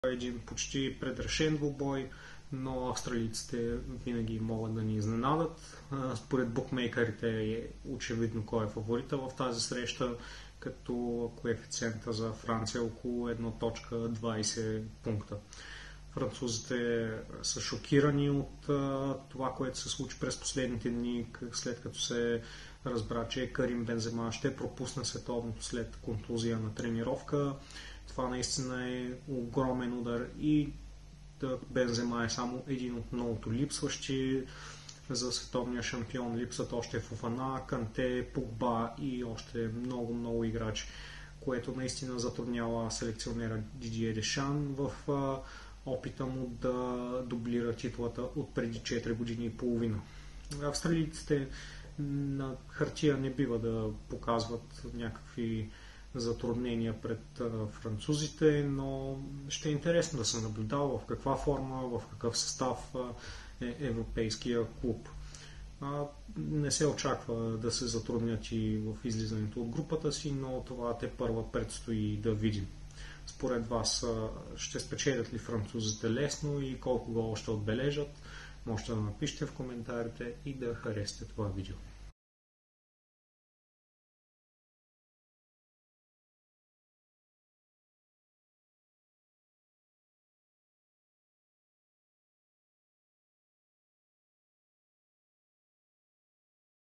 един почти предрешен двубой, но австралийците винаги могат да ни изненадат. Според букмейкерите е очевидно кой е фаворита в тази среща, като коефициента за Франция е около 1.20 пункта. Французите са шокирани от това, което се случи през последните дни, след като се разбра, че Карим Бензема ще пропусне световното след контузия на тренировка. Това наистина е огромен удар и Бензема е само един от многото липсващи за световния шампион. Липсват още Фофана, Канте, Погба и още много играчи, което наистина затруднява селекционера Дидие Дешан в опита му да дублира титлата от преди 4 години и половина. Австралийците на хартия не бива да показват някакви затруднения пред французите, но ще е интересно да се наблюдава в каква форма, в какъв състав е европейския клуб. Не се очаква да се затруднят и в излизането от групата си, но това тепърва предстои да видим. Според вас ще спечелят ли французите лесно и колко гола ще отбележат? Можете да напишете в коментарите и да харесате това видео.